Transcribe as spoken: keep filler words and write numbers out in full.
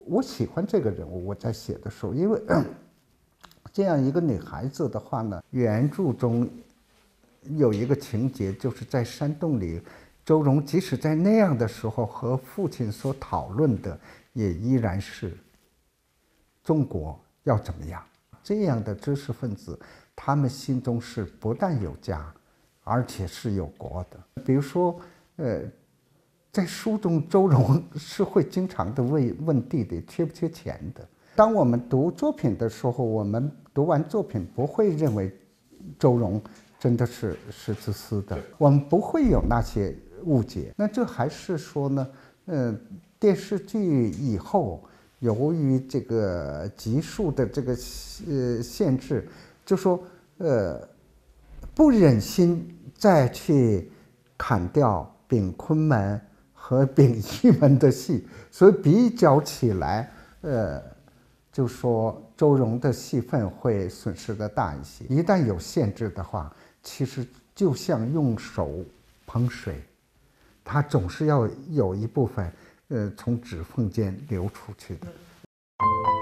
我喜欢这个人物，我在写的时候，因为、嗯、这样一个女孩子的话呢，原著中有一个情节，就是在山洞里，周蓉即使在那样的时候和父亲所讨论的，也依然是中国要怎么样。这样的知识分子，他们心中是不但有家，而且是有国的。比如说，呃。在书中，周蓉是会经常的问问弟弟缺不缺钱的。当我们读作品的时候，我们读完作品不会认为周蓉真的是是自私的，我们不会有那些误解。那这还是说呢，呃，电视剧以后由于这个集数的这个呃限制，就说呃不忍心再去砍掉炳昆门和秉义门的戏，所以比较起来，呃，就说周蓉的戏份会损失的大一些。一旦有限制的话，其实就像用手捧水，它总是要有一部分，呃，从指缝间流出去的。